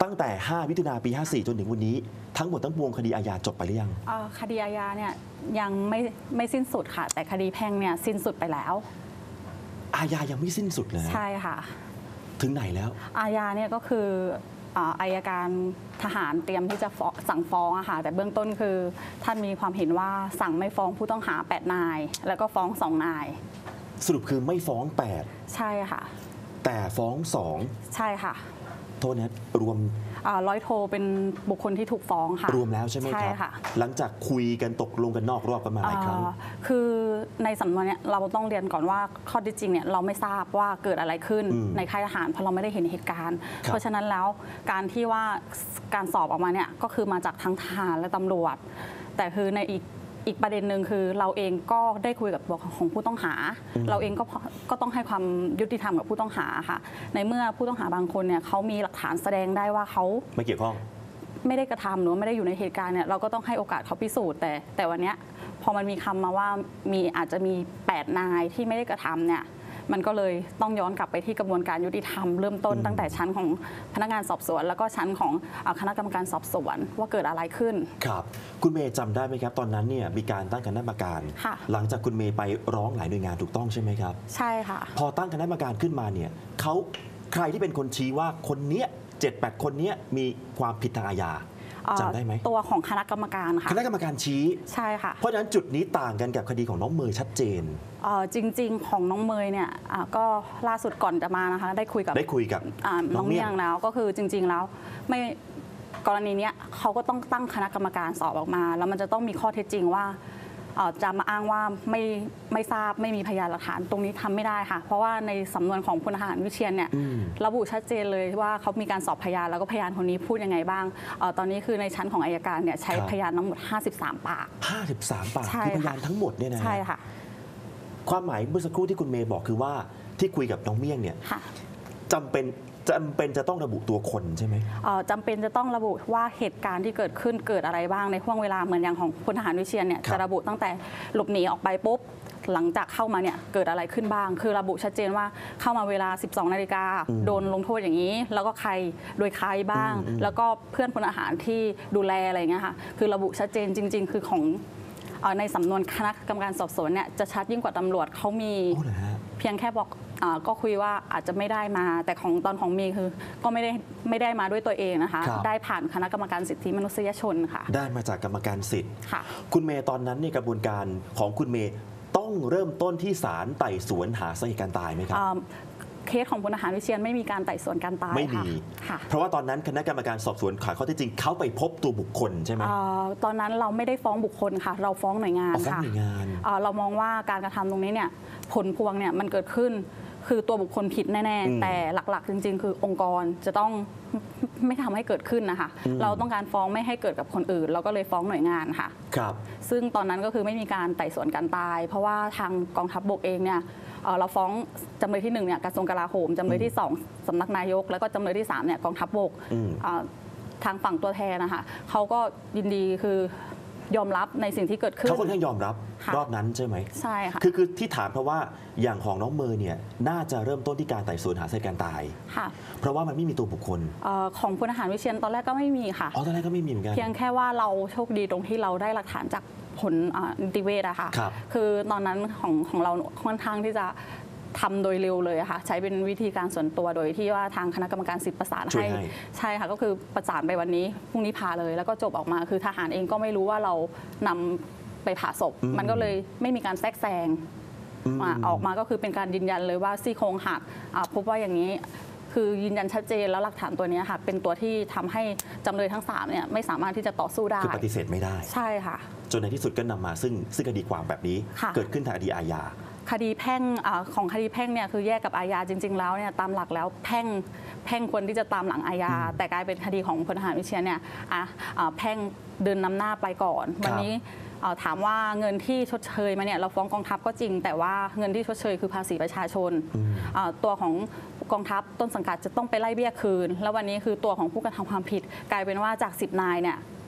ตั้งแต่ 5 มิถุนายน ปี 54 จนถึงวันนี้ทั้งหมดทั้งปวงคดีอาญาจบไปหรือยังคดีอาญาเนี่ยยังไม่สิ้นสุดค่ะ แต่คดีแพ่งเนี่ยสิ้นสุดไปแล้วอาญายังไม่สิ้นสุดเลยใช่ค่ะถึงไหนแล้วอาญาเนี่ยก็คืออัยการทหารเตรียมที่จะสั่งฟ้องอะค่ะแต่เบื้องต้นคือท่านมีความเห็นว่าสั่งไม่ฟ้องผู้ต้องหา8 นาย แล้วก็ฟ้อง2 นายสรุปคือไม่ฟ้องใช่ค่ะ 8 แต่ฟ้องใช่ค่ะ 2 โทษนะรวมร้อยโทเป็นบุคคลที่ถูกฟ้องค่ะรวมแล้วใช่ไหมครับใช่ค่ะหลังจากคุยกันตกลงกันนอกรอบกันมาหลายครั้งคือในสำนวนเนี่ยเราต้องเรียนก่อนว่าข้อเท็จจริงเนี่ยเราไม่ทราบว่าเกิดอะไรขึ้นในค่ายทหารเพราะเราไม่ได้เห็นเหตุการณ์ครับเพราะฉะนั้นแล้วการที่ว่าการสอบออกมาเนี่ยก็คือมาจากทั้งทหารและตำรวจ แต่คือในอีกประเด็นหนึ่งคือเราเองก็ได้คุยกับตัวของผู้ต้องหา เราเองก็ต้องให้ความยุติธรรมกับผู้ต้องหาค่ะในเมื่อผู้ต้องหาบางคนเนี่ยเขามีหลักฐานแสดงได้ว่าเขาไม่เกี่ยวข้องไม่ได้กระทำหรือว่าไม่ได้อยู่ในเหตุการณ์เนี่ยเราก็ต้องให้โอกาสเขาพิสูจน์แต่วันเนี้ยพอมันมีคำมาว่าอาจจะมี8 นายที่ไม่ได้กระทำเนี่ยมันก็เลยต้องย้อนกลับไปที่กระบวนการยุติธรรมเริ่มต้นตั้งแต่ชั้นของพนักงานสอบสวน แล้วก็ชั้นของคณะกรรมการสอบสวนว่าเกิดอะไรขึ้นครับ คุณเมย์จำได้ไหมครับ ตอนนั้นเนี่ยมีการตั้งคณะกรรมการค่ะหลังจากคุณเมย์ไปร้องหลายหน่วยงานถูกต้องใช่ไหมครับใช่ค่ะพอตั้งคณะกรรมการขึ้นมาเนี่ยใครที่เป็นคนชี้ว่าคนเนี้ย7-8 คนเนี้ยมีความผิดทางอาญาจำได้ไหมตัวของคณะกรรมการค่ะคณะกรรมการชี้ใช่ค่ะเพราะฉะนั้นจุดนี้ต่างกันกับคดีของน้องเมย์ชัดเจนจริงๆของน้องเมยเนี่ยก็ล่าสุดก่อนจะมานะคะได้คุยกับ น้องเมี่ยงแล้วก็คือจริงๆแล้วไม่กรณีเนี้ยเขาก็ต้องตั้งคณะกรรมการสอบออกมา แล้วมันจะต้องมีข้อเท็จจริงว่าจะมาอ้างว่าไม่ทราบไม่มีพยานหลักฐานตรงนี้ทำไม่ได้ค่ะ เพราะว่าในสำนวนของพลทหารวิเชียรเนี่ยระบุชัดเจนเลยว่าเขามีการสอบพยานแล้วก็พยานคนนี้พูดยังไงบ้างตอนนี้คือในชั้นของอัยการเนี่ยใช้พยานทั้งหมด53 ปาก 53 ปากใช่คือพค่ะยานทั้งหมดเนี่ยนะใช่ค่ะความหมายเมื่อสักครู่ที่คุณเมย์บอกคือว่าที่คุยกับน้องเมี่ยงเนี่ยค่ะจำเป็นจะต้องระบุตัวคนใช่ไหมจำเป็นจะต้องระบุว่าเหตุการณ์ที่เกิดขึ้นเกิดอะไรบ้างในห่วงเวลาเหมือนอย่างของพลทหารวิเชียรเนี่ยครับจะระบุตั้งแต่หลบหนีออกไปปุ๊บหลังจากเข้ามาเนี่ยเกิดอะไรขึ้นบ้าง คือระบุชัดเจนว่าเข้ามาเวลา 12 นาฬิกาโดนลงโทษอย่างนี้ แล้วก็ใครโดยใครบ้าง แล้วก็เพื่อนพลทหารที่ดูแลอะไรอย่างเงี้ยค่ะคือระบุชัดเจนจริง ๆ คือของในสำนวนคณะกรรมการสอบสวนเนี่ยจะชัดยิ่งกว่าตำรวจเขามีโอ้เหรอฮะเพียงแค่บอกก็คุยว่าอาจจะไม่ได้มาแต่ของมีคือก็ไม่ได้มาด้วยตัวเองนะคะครับได้ผ่านคณะกรรมการสิทธิมนุษยชนค่ะได้มาจากกรรมการสิทธิ์ค่ะคุณเมย์ตอนนั้นเนี่ยกระบวนการของคุณเมย์ต้องเริ่มต้นที่ศาลไต่สวนหาสาเหตุการตายไหมครับเคสของพลทหารวิเชียรไม่มีการไต่สวนการตายไม่มีค่ะเพราะว่าตอนนั้นคณะกรรมการสอบสวนขายข้อเท็จจริงเขาไปพบตัวบุคคลใช่ไหมตอนนั้นเราไม่ได้ฟ้องบุคคลค่ะ เราฟ้องหน่วยงานฟ้องค่ะหน่วยงานเรามองว่าการกระทำตรงนี้เนี่ยผลพวงเนี่ยมันเกิดขึ้นคือตัวบุคคลผิดแน่ๆแต่หลักๆจริง ๆ คือองค์กรจะต้องไม่ทำให้เกิดขึ้นนะคะเราต้องการฟ้องไม่ให้เกิดกับคนอื่น เราก็เลยฟ้องหน่วยงานค่ะครับซึ่งตอนนั้นก็คือไม่มีการไต่สวนการตาย เพราะว่าทางกองทัพบกเองเนี่ยเราฟ้องจำเลยที่1เนี่ยกระทรวงกลาโหมจำเลยที่2สำนักนายก แล้วก็จำเลยที่3เนี่ยกองทัพบกทางฝั่งตัวแทนนะคะเขาก็ยินดีคือยอมรับในสิ่งที่เกิดขึ้นเขาค่อนข้างยอมรับค่ะรอบนั้นใช่ไหมใช่ค่ะคือที่ถามเพราะว่าอย่างของน้องเมย์เนี่ยน่าจะเริ่มต้นที่การไต่สวนหาสาเหตุการตายค่ะเพราะว่ามันไม่มีตัวบุคคลของพลทหารวิเชียรตอนแรกก็ไม่มีค่ะอ๋อตอนแรกก็ไม่มีเหมือนกันเพียงแค่ว่าเราโชคดีตรงที่เราได้หลักฐานจากผลนิติเวชอะค่ะครับคือตอนนั้นของเราค่อนข้างที่จะทำโดยเร็วเลยอะค่ะใช้เป็นวิธีการส่วนตัวโดยที่ว่าทางคณะกรรมการสิทธิประสานช่วยให้ใช่ค่ะก็คือประสานไปวันนี้พรุ่งนี้พาเลยแล้วก็จบออกมาคือทหารเองก็ไม่รู้ว่าเรานำไปผ่าศพ มันก็เลยไม่มีการแทรกแซงออกมาก็คือเป็นการยืนยันเลยว่าซี่โครงหักพบว่าอย่างนี้คือยืนยันชัดเจนแล้วหลักฐานตัวนี้ค่ะเป็นตัวที่ทำให้จำเลยทั้ง3เนี่ยไม่สามารถที่จะต่อสู้ได้คือปฏิเสธไม่ได้ใช่ค่ะจนในที่สุดก็นำมาซึ่งคดีความแบบนี้ค่ะเกิดขึ้นทางคดีอาญาคดีแพ่งของคดีแพ่งเนี่ยคือแยกกับอาญาจริง ๆ แล้วเนี่ยตามหลักแล้วแพ่งควรที่จะตามหลังอาญาแต่กลายเป็นคดีของพลทหารวิเชียรเนี่ยแพ่งเดินนำหน้าไปก่อน วันนี้ถามว่าเงินที่ชดเชยมาเนี่ยเราฟ้องกองทัพก็จริง แต่ว่าเงินที่ชดเชยคือภาษีประชาชนตัวของกองทัพต้นสังกัดจะต้องไปไล่เบี้ยคืน แล้ววันนี้คือตัวของผู้กระทำความผิดกลายเป็นว่าจาก10 นายเนี่ย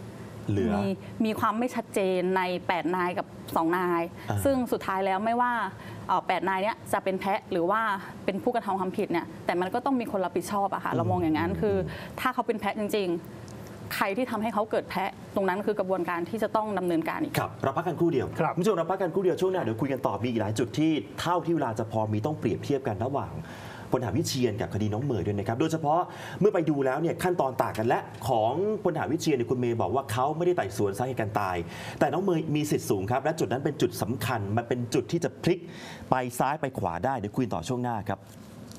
เหลือมีความไม่ชัดเจนใน 8 นายกับ 2 นาย ซึ่งสุดท้ายแล้วไม่ว่า8 นายเนี้ยจะเป็นแพะหรือว่าเป็นผู้กระทำความผิดเนี่ยแต่มันก็ต้องมีคนรับผิดชอบอะค่ะเรามองอย่างนั้นคือถ้าเขาเป็นแพะจริงๆใครที่ทำให้เขาเกิดแพะตรงนั้นคือกระบวนการที่จะต้องดำเนินการอีกครับเราพักกันครู่เดียวครับคุณผู้ชมเราพักกันครู่เดียวช่วงหน้าเดี๋ยวคุยกันต่อมีอีกหลายจุดที่เท่าที่เวลาจะพอมีต้องเปรียบเทียบกันระหว่างพลทหารวิเชียรกับคดีน้องเมย์ด้วยนะครับโดยเฉพาะเมื่อไปดูแล้วเนี่ยขั้นตอนต่างกันและของพลทหารวิเชียรเนี่ยคุณเมย์บอกว่าเขาไม่ได้ไต่สวนสาเหตุการตาย แต่น้องเมย์มีสิทธิ์สูงครับและจุดนั้นเป็นจุดสำคัญมันเป็นจุดที่จะพลิกไปซ้ายไปขวาได้เดี๋ยวคุยต่อช่วงหน้าครับ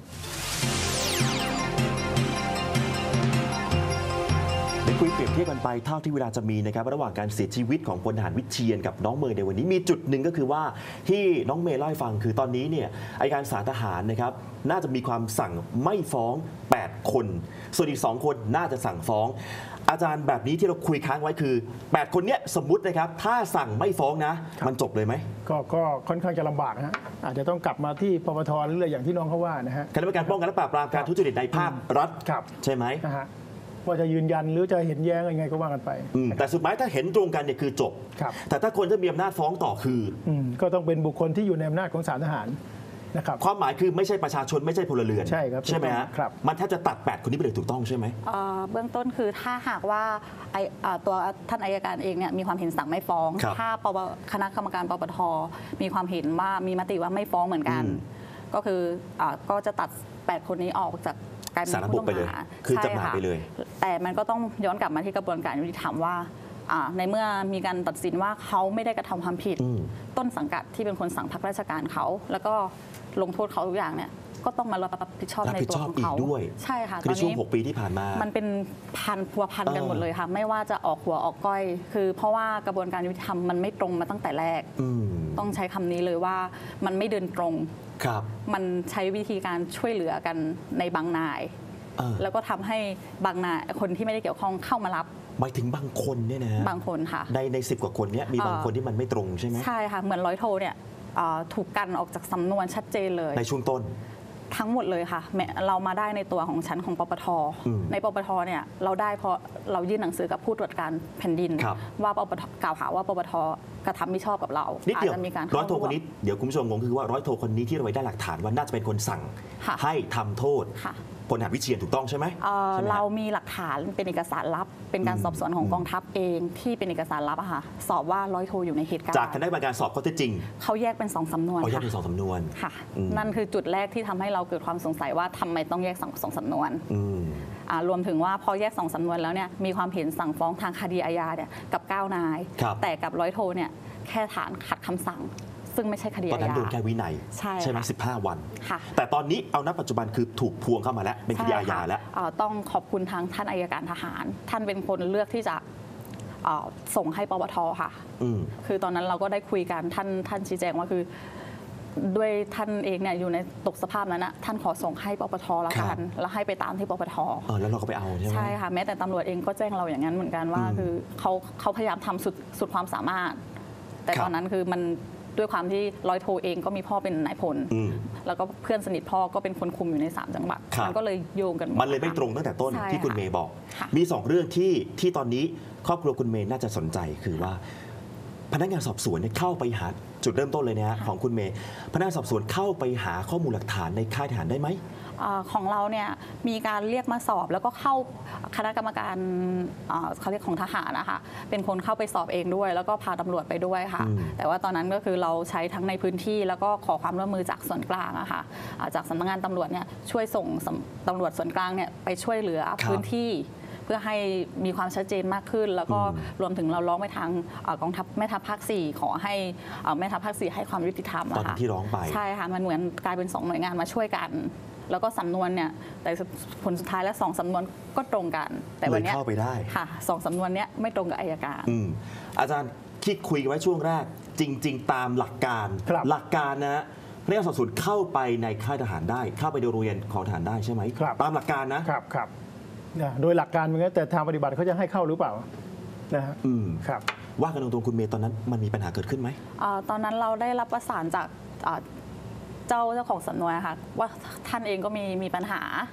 คุยเปรียบเทียบกันไปเท่าที่เวลาจะมีนะครับระหว่างการเสียชีวิตของพลทหารวิเชียรกับน้องเมย์ในวันนี้มีจุดหนึ่งก็คือว่าที่น้องเมย์เล่าให้ฟังคือตอนนี้เนี่ยอัยการศาลทหารนะครับน่าจะมีความสั่งไม่ฟ้อง 8 คนส่วนอีก 2 คนน่าจะสั่งฟ้อง อาจารย์แบบนี้ที่เราคุยค้างไว้คือ 8 คนเนี้ยสมมุตินะครับถ้าสั่งไม่ฟ้องนะมันจบเลยไหมก็ค่อนข้างจะลำบากนะฮะอาจจะต้องกลับมาที่ปปทหรืออะไรอย่างที่น้องเขาว่านะฮะคณะกรรมการป้องกันและปราบปรามการทุจริตในภาครัฐใช่ไหมนะฮะว่าจะยืนยันหรือจะเห็นแย้งยังไงก็ว่ากันไปแต่สุดท้ายถ้าเห็นตรงกันเนี่ยคือจบแต่ถ้าคนจะมีอำนาจฟ้องต่อคือก็ต้องเป็นบุคคลที่อยู่ในอำนาจของศาลทหารนะครับความหมายคือไม่ใช่ประชาชนไม่ใช่พลเรือนใช่ครับใช่ไหมฮะมันถ้าจะตัด8คนนี้ไปเลยถูกต้องใช่ไหมเบื้องต้นคือถ้าหากว่าตัวท่านอัยการเองเนี่ยมีความเห็นสั่งไม่ฟ้องถ้าคณะกรรมการปปทมีความเห็นว่ามีมติว่าไม่ฟ้องเหมือนกันก็คือก็จะตัด8คนนี้ออกจากสารบุกไปเลยคือจำหน่ายไปเลยแต่มันก็ต้องย้อนกลับมาที่กระบวนการยุติธรรมว่าในเมื่อมีการตัดสินว่าเขาไม่ได้กระทำความผิดต้นสังกัดที่เป็นคนสั่งพักราชการเขาแล้วก็ลงโทษเขาทุกอย่างเนี่ยก็ต้องมารับผิดชอบในตัวของเขาด้วยใช่ค่ะตอนนี้ช่วง6 ปีที่ผ่านมามันเป็นพัวพันกันหมดเลยค่ะไม่ว่าจะออกหัวออกก้อยคือเพราะว่ากระบวนการยุติธรรมมันไม่ตรงมาตั้งแต่แรกต้องใช้คำนี้เลยว่ามันไม่เดินตรงมันใช้วิธีการช่วยเหลือกันในบางนายแล้วก็ทำให้บางนายคนที่ไม่ได้เกี่ยวข้องเข้ามารับหมายถึงบางคนเนี่ยนะบางคนค่ะใน10 กว่าคนเนี้ยมีบางคนที่มันไม่ตรงใช่ไหมใช่ค่ะเหมือนร้อยโทเนี่ยถูกกันออกจากสำนวนชัดเจนเลยในช่วงต้นทั้งหมดเลยค่ะเรามาได้ในตัวของชั้นของปปทในปปทเนี่ยเราได้เพราะเรายื่นหนังสือกับผู้ตรวจการแผ่นดินว่าปปทกล่าวหาว่าปปทกระทำมิชอบกับเราอาจจะมีการร้อยโทคนนี้เดี๋ยวคุณผู้ชมงงคือว่าร้อยโทคนนี้ที่เราได้หลักฐานว่าน่าจะเป็นคนสั่งให้ทำโทษพลทหารวิเชียรถูกต้องใช่ไหมเรามีหลักฐานเป็นเอกสารลับเป็นการสอบสวนของกองทัพเองที่เป็นเอกสารลับอะค่ะสอบว่าร้อยโทอยู่ในเหตุการณ์จากคณะกรรมการสอบข้อเท็จจริงเขาแยกเป็น2 สำนวนแยกเป็น2 สำนวนค่ะนั่นคือจุดแรกที่ทำให้เราเกิดความสงสัยว่าทำไมต้องแยก2 สำนวนรวมถึงว่าพอแยก2 สำนวนแล้วเนี่ยมีความเห็นสั่งฟ้องทางคดีอาญาเนี่ยกับ9 นายแต่กับร้อยโทเนี่ยแค่ฐานขัดคำสั่งซึ่งไม่ใช่คดีอาญาตอนนั้นโดนแค่วินัยใช่ไหม15 วันแต่ตอนนี้เอาณปัจจุบันคือถูกพวงเข้ามาแล้วเป็นคดีอาญาแล้วต้องขอบคุณทางท่านอัยการทหารท่านเป็นคนเลือกที่จะส่งให้ปปทค่ะคือตอนนั้นเราก็ได้คุยกันท่านชี้แจงว่าคือด้วยท่านเองเนี่ยอยู่ในตกสภาพนั้นนะท่านขอส่งให้ปปทแล้วกันแล้วให้ไปตามที่ปปทแล้วเราก็ไปเอาใช่ไหมใช่ค่ะแม้แต่ตำรวจเองก็แจ้งเราอย่างนั้นเหมือนกันว่าคือเขาพยายามทำสุดความสามารถแต่ตอนนั้นคือมันด้วยความที่ร้อยโทเองก็มีพ่อเป็นนายพลแล้วก็เพื่อนสนิทพ่อก็เป็นคนคุมอยู่ใน3 จังหวัดมันก็เลยโยงกันมันเลยไม่ตรงตั้งแต่ต้นที่คุณเมย์บอกมี2 เรื่องที่ตอนนี้ครอบครัวคุณเมย์น่าจะสนใจคือว่าพนักงานสอบสวนเข้าไปหาจุดเริ่มต้นเลยนะฮะของคุณเมย์พนักงานสอบสวนเข้าไปหาข้อมูลหลักฐานในค่ายทหารได้ไหมของเราเนี่ยมีการเรียกมาสอบแล้วก็เข้าคณะกรรมการเขาเรียกของทหารนะคะเป็นคนเข้าไปสอบเองด้วยแล้วก็พาตำรวจไปด้วยค่ะแต่ว่าตอนนั้นก็คือเราใช้ทั้งในพื้นที่แล้วก็ขอความร่วมมือจากส่วนกลางอะค่ะจากสำนักงานตำรวจเนี่ยช่วยส่งตำรวจส่วนกลางเนี่ยไปช่วยเหลือพื้นที่เพื่อให้มีความชัดเจนมากขึ้นแล้วก็รวมถึงเราร้องไปทางกองทัพแม่ทัพภาค 4ขอให้แม่ทัพภาค 4ให้ความยุติธรรมตอนที่ร้องไปใช่ค่ะมันเหมือนกลายเป็น2 หน่วยงานมาช่วยกันแล้วก็สำนวนเนี่ยแต่ผลสุดท้ายแล้ว2 สำนวนก็ตรงกันแต่วันนี้เข้าไปได้ค่ะ2 สำนวนเนี้ยไม่ตรงกับอัยการอาจารย์ที่คุยกันไว้ช่วงแรกจริงๆตามหลักการนะพนักงานสอบสวนเข้าไปในค่ายทหารได้เข้าไปในโรงเรียนของทหารได้ใช่ไหมตามหลักการนะครับโดยหลักการเหมือนกันแต่ทางปฏิบัติเขาจะให้เข้าหรือเปล่านะฮะครับว่ากันตรงๆคุณเมย์ตอนนั้นมันมีปัญหาเกิดขึ้นไหมตอนนั้นเราได้รับประสานจากเจ้าของสำนวนค่ะว่าท่านเองก็มีปัญหา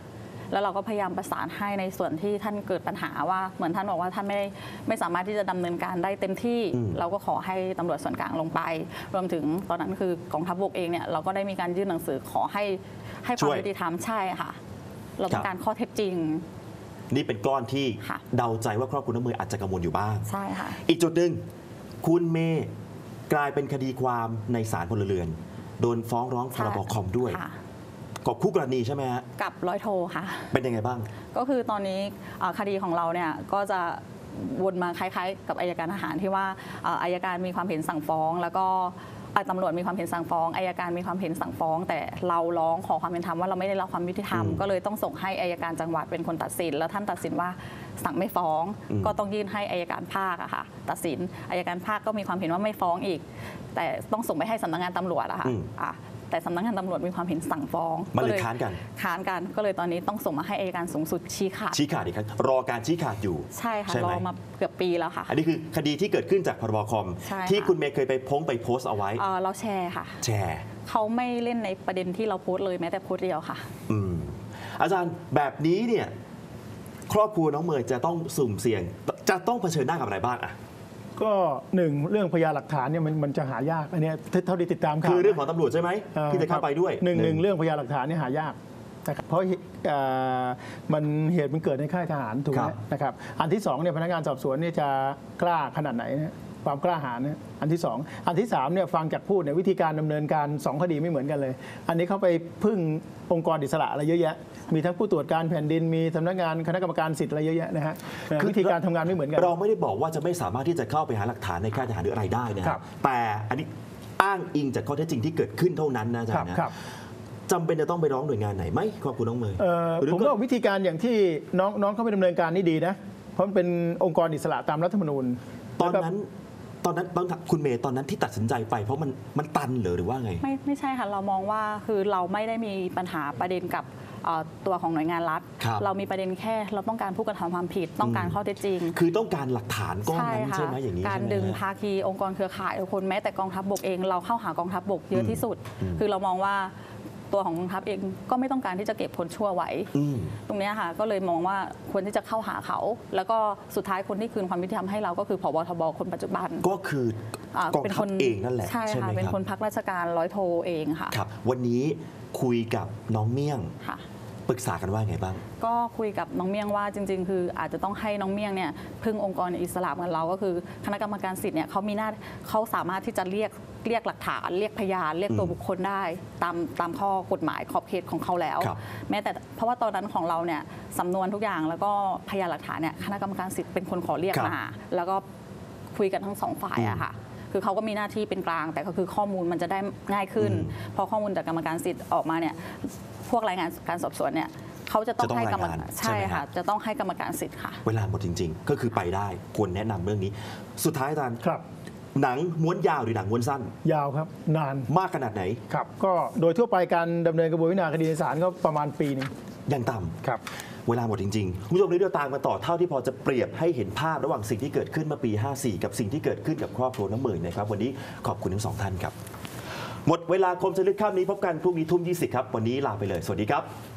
แล้วเราก็พยายามประสานให้ในส่วนที่ท่านเกิดปัญหาว่าเหมือนท่านบอกว่าท่านไม่สามารถที่จะดำเนินการได้เต็มที่เราก็ขอให้ตำรวจส่วนกลางลงไปรวมถึงตอนนั้นคือกองทัพบกเองเนี่ยเราก็ได้มีการยื่นหนังสือขอให้ความยุติธรรมใช่ค่ะเราต้องการข้อเท็จจริงนี่เป็นก้อนที่เดาใจว่าครอบครัวน้องเมย์อาจจะกังวลอยู่บ้างใช่ค่ะอีกจุดหนึ่งคุณเมย์กลายเป็นคดีความในศาลพลเรือนโดนฟ้องร้องพรบคอมด้วยกับคู่กรณีใช่ไหมฮะกับร้อยโทค่ะเป็นยังไงบ้างก็คือตอนนี้คดีของเราเนี่ยก็จะวนมาคล้ายๆกับอัยการทหารที่ว่าอัยการมีความเห็นสั่งฟ้องแล้วก็ตำรวจมีความเห็นสั่งฟ้องอัยการมีความเห็นสั่งฟ้องแต่เราร้องขอความเป็นธรรมว่าเราไม่ได้รับความยุติธรรมก็เลยต้องส่งให้อัยการจังหวัดเป็นคนตัดสินแล้วท่านตัดสินว่าสั่งไม่ฟ้องก็ต้องยื่นให้อัยการภาคอะค่ะตัดสินอัยการภาคก็มีความเห็นว่าไม่ฟ้องอีกแต่ต้องส่งไปให้สำนักงานตำรวจอะค่ะแต่สำนักงานตำรวจมีความเห็นสั่งฟ้องมันเลยค้านกันก็เลยตอนนี้ต้องส่งมาให้อัยการสูงสุดชี้ขาดอีกครั้งรอการชี้ขาดอยู่ใช่ค่ะรอมาเกือบปีแล้วค่ะอันนี้คือคดีที่เกิดขึ้นจากพรบคอมที่คุณเมย์เคยไปโพสต์เอาไว้เราแชร์ค่ะแชร์เขาไม่เล่นในประเด็นที่เราโพสต์เลยแม้แต่โพสต์เดียวค่ะอาจารย์แบบนี้เนี่ยครอบครัวน้องเมย์จะต้องสุ่มเสี่ยงจะต้องเผชิญหน้ากับอะไรบ้างอะก็หนึ่งเรื่องพยานหลักฐานเนี่ยมันจะหายากอันนี้เท่าที่ติดตามข่าวคือเรื่องของตำรวจใช่ไหมที่จะเข้าไปด้วยหนึ่งเรื่องพยานหลักฐานเนี่ยหายากนะครับเพราะมันเหตุมันเกิดในค่ายทหารถูกไหมนะครับอันที่2เนี่ยพนักงานสอบสวนเนี่ยจะกล้าขนาดไหนนะความกล้าหาญนะอันที่2อันที่3เนี่ยฟังจากพูดเนี่ยวิธีการดำเนินการ2คดีไม่เหมือนกันเลยอันนี้เขาไปพึ่งองค์กรอิสระอะไรเยอะแยะมีทั้งผู้ตรวจการแผ่นดินมีสำนักงานคณะกรรมการสิทธิ์อะไรเยอะแยะนะฮะวิธีการทำงานไม่เหมือนกันเราไม่ได้บอกว่าจะไม่สามารถที่จะเข้าไปหาหลักฐานในค่ายทหารหรืออะไรได้นะครับแต่อันนี้อ้างอิงจากข้อเท็จจริงที่เกิดขึ้นเท่านั้นนะอาจารย์นะจำเป็นจะต้องไปร้องหน่วยงานไหนไหมครอบครัวน้องเมย์ผมว่าวิธีการอย่างที่น้องเขาไปดำเนินการนี่ดีนะเพราะมันเป็นองค์กรอิสระตามรัฐธรรมนูญตอนนั้นคุณเมย์ตอนนั้นที่ตัดสินใจไปเพราะมันตันหรือว่าไงไม่ใช่ค่ะเรามองว่าคือเราไม่ได้มีปัญหาประเด็นกับตัวของหน่วยงานรัฐเรามีประเด็นแค่เราต้องการผู้กระทำความผิดต้องการข้อเท็จจริงคือต้องการหลักฐานก้อนนั้นใช่ไหมอย่างนี้การดึงภาคีองค์กรเครือข่ายคนแม้แต่กองทัพบกเองเราเข้าหากองทัพบกเยอะที่สุดคือเรามองว่าตัวของกองทัพเองก็ไม่ต้องการที่จะเก็บคนชั่วไว้ตรงนี้ค่ะก็เลยมองว่าควรที่จะเข้าหาเขาแล้วก็สุดท้ายคนที่คืนความยุติธรรมให้เราก็คือผบ.ทบ.คนปัจจุบันก็คือกองทัพเองนั่นแหละใช่ค่ะเป็นคนพักราชการร้อยโทเองค่ะครับวันนี้คุยกับน้องเมี่ยงปรึกษากันว่าไงบ้างก็คุยกับน้องเมี่ยงว่าจริงๆคืออาจจะต้องให้น้องเมี่ยงเนี่ยพึ่งองค์กรอิสระเหมือนเราก็คือคณะกรรมการสิทธิ์เนี่ยเขาสามารถที่จะเรียกหลักฐานเรียกพยานเรียกตัวบุคคลได้ตามข้อกฎหมายขอบเขตของเขาแล้วแม้แต่เพราะว่าตอนนั้นของเราเนี่ยสำนวนทุกอย่างแล้วก็พยานหลักฐานเนี่ยคณะกรรมการสิทธิ์เป็นคนขอเรียกมาแล้วก็คุยกันทั้ง2 ฝ่ายอะค่ะคือเขาก็มีหน้าที่เป็นกลางแต่ก็คือข้อมูลมันจะได้ง่ายขึ้นพอข้อมูลจากกรรมการสิทธิ์ออกมาเนี่ยพวกรายงานการสอบสวนเนี่ยเขาจะต้องให้กรรมการใช่ค่ะจะต้องให้กรรมการสิทธิ์ค่ะเวลาหมดจริงๆก็คือไปได้ควรแนะนำเรื่องนี้สุดท้ายอาจารย์ครับหนังม้วนยาวหรือหนังม้วนสั้นยาวครับนานมากขนาดไหนครับก็โดยทั่วไปการดำเนินกระบวนการคดีในศาลก็ประมาณปีนึงยังต่ำครับเวลาหมดจริงๆคุณผู้ชมนี้เดี๋ยวตามกันต่อเท่าที่พอจะเปรียบให้เห็นภาพระหว่างสิ่งที่เกิดขึ้นเมื่อปี 54 กับสิ่งที่เกิดขึ้นกับครอบครัวน้ำเมยนะครับวันนี้ขอบคุณทั้ง2 ท่านครับหมดเวลาคมชลึกค่ำนี้พบกันพรุ่งนี้ทุ่ม 20 ครับวันนี้ลาไปเลยสวัสดีครับ